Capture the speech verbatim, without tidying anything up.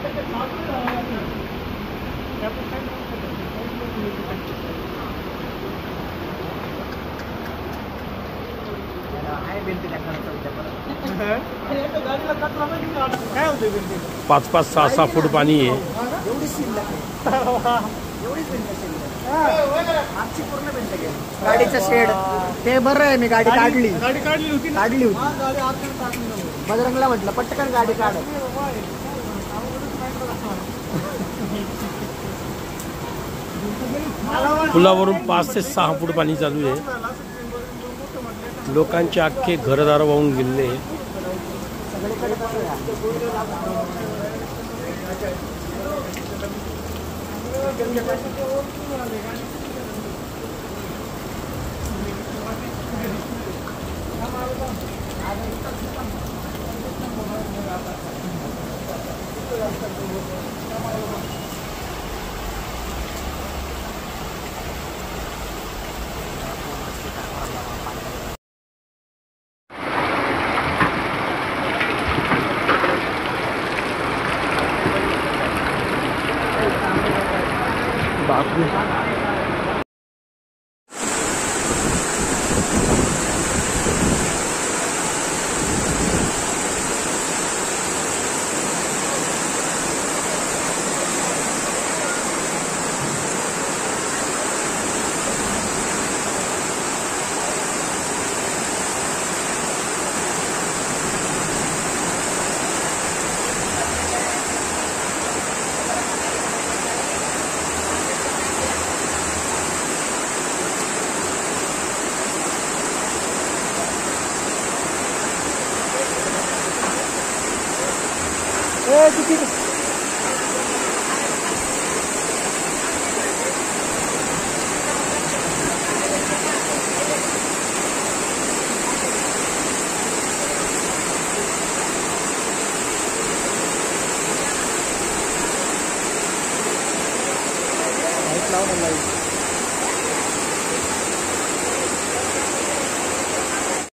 पाच पाच सहा सहा फूट पाणी आहे. गाडीचं शेड ते बरं आहे. मी गाडी काढली गाडी काढली होती काढली होती बजरंगला म्हटलं पटकन गाडी काढ. पुलावरून पाच ते सहा फूट पाणी चालू आहे. लोकांचे अख्खे घरदार वाहून गेले. लावून